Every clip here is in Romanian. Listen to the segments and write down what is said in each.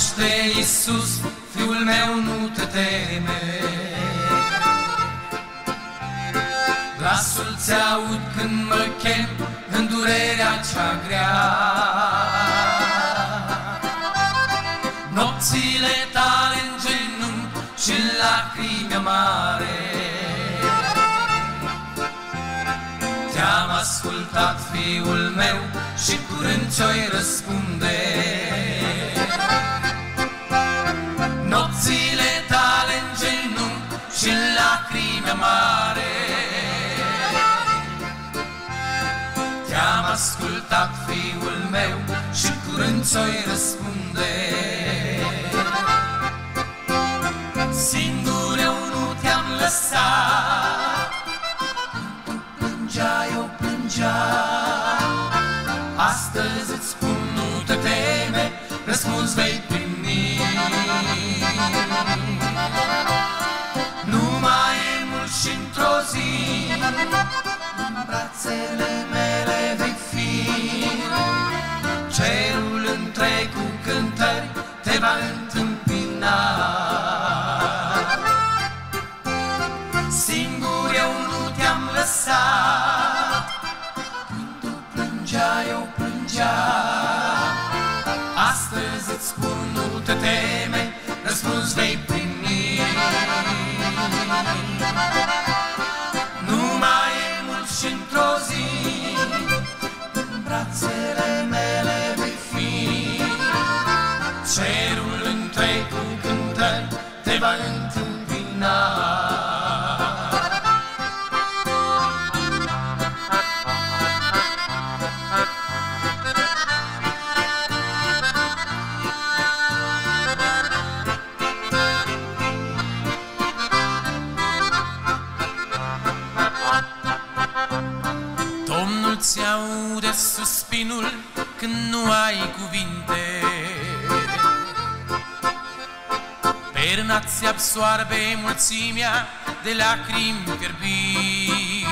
Păzește, Iisus, Fiul meu, nu te teme. Glasul ți-aud când mă chem în durerea cea grea. Nopțile tale în genunchi și în lacrimi amare. Te-am ascultat, Fiul meu, și curând ți-oi răspunde. Nopțile tale în genunchi și în lacrimi amare. Te-am ascultat, Fiul meu, și curând ți-oi răspunde. Singur eu nu te-am lăsat, tu plângeai, eu plângeam. Astăzi îți spun, nu te teme, răspuns vei primi. Nu mai e mult și într-o zi în brațele mele vei fi. Cerul întreg cu cântări te va întâmpina. Singur eu nu te-am lăsat, când tu plângeai, eu plângeam. Astăzi îți spun, nu te teme, răspuns vei primi. Nu mai e mult și într-o zi în brațele mele vei fi. Cerul întreg cu cântări te va întâmpina. Domnul ți-aude suspinul când nu ai cuvinte. Perna ți absoarbe mulțimea de lacrimi fierbiți.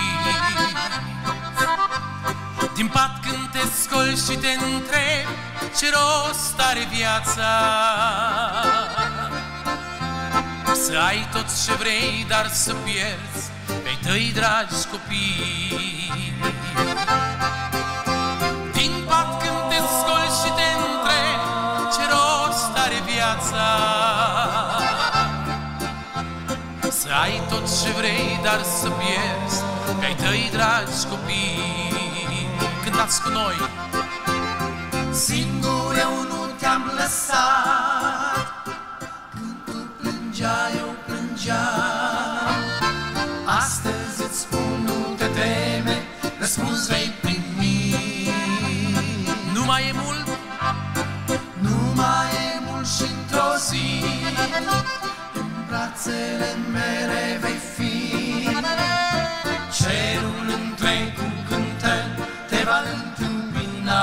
Din pat când te scoli și te întrebi ce rost are viața. Să ai tot ce vrei, dar să pierzi pe tăi dragi copii. Din pat când te scoli și te întrebi ce rost are viața. Să ai tot ce vrei, dar să pierzi pe-ai tăi dragi copii. Cântați cu noi! Singur eu nu te-am lăsat, când tu plângeai, eu plângeam. Astăzi îți spun, nu te teme, răspuns vei primi. Nu mai e mult, nu mai e mult și într-o zi în brațele mele vei fi. Cerul întreg cu cântări te va întâmpina.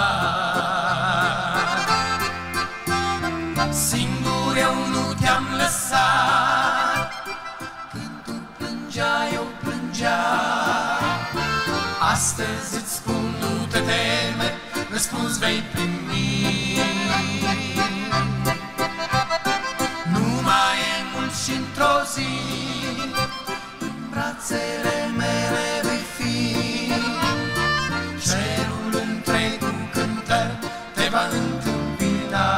Singur eu nu te-am lăsat, când tu plângeai, eu plângeam. Astăzi îți spun, nu te teme, răspuns vei primi. Nu mai e mult și într-o zi în brațele mele vei fi. Cerul întreg cu cântări te va întâmpina.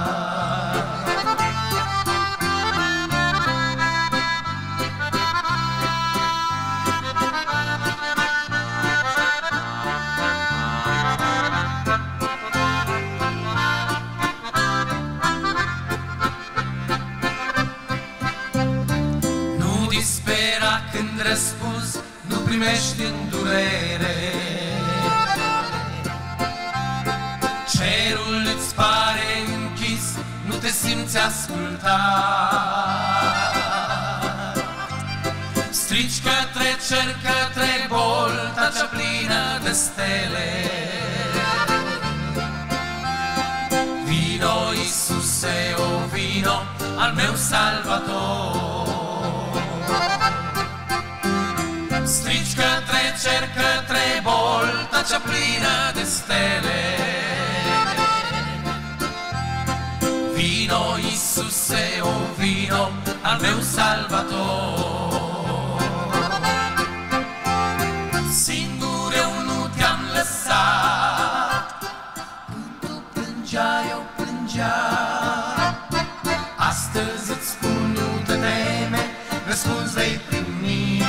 Nu dispera când răspunzi, nu primești în durere. Cerul îți pare închis, nu te simți ascultat. Strici către cer, către bolta cea plină de stele. Vino, Iisuse, o vino, al meu Salvator. Strici către cer, către bolta cea plină de stele. Vino, salvator. Singur eu nu te-am lăsat, când tu plângeai, eu plângeam. Astăzi îți spun, nu te teme, răspuns vei primi.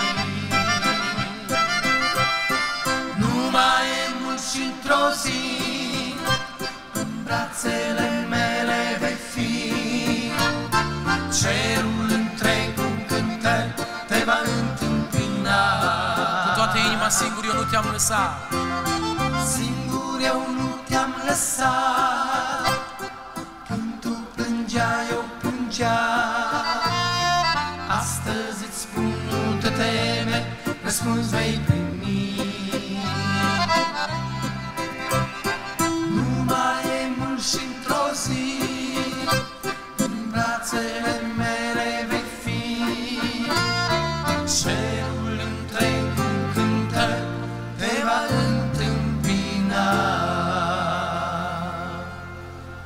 Nu mai e mult și într-o zi, în brațele mele vei fi. Cerul întreg cu cântări te va întâmpina. Cu toată inima, singur eu nu te-am lăsat. Singur eu nu te-am lăsat, când tu plângeai, eu plângeam. Astăzi îți spun, nu te teme, răspuns vei primi.